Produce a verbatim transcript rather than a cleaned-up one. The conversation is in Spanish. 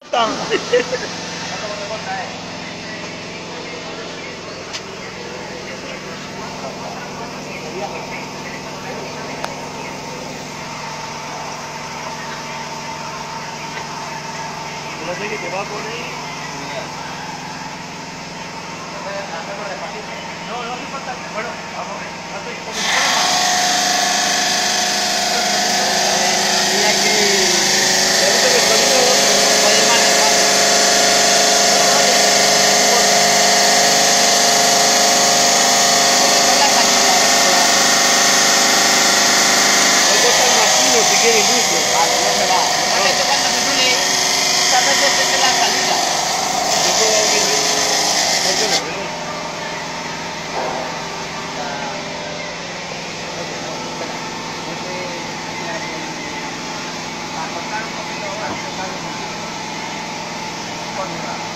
Tan. No sé qué te va a poner. No, no hace falta. Bueno, vamos a ver. Había que. Parece que el sonido puede manejar. Hay cosas más finos si quiere incluso. Vale, no se va. Normalmente cuando se suele, muchas veces es en la salida. Yo puedo abrir. ¿Por qué no? Para cortar un poquito, para cortar un poquito.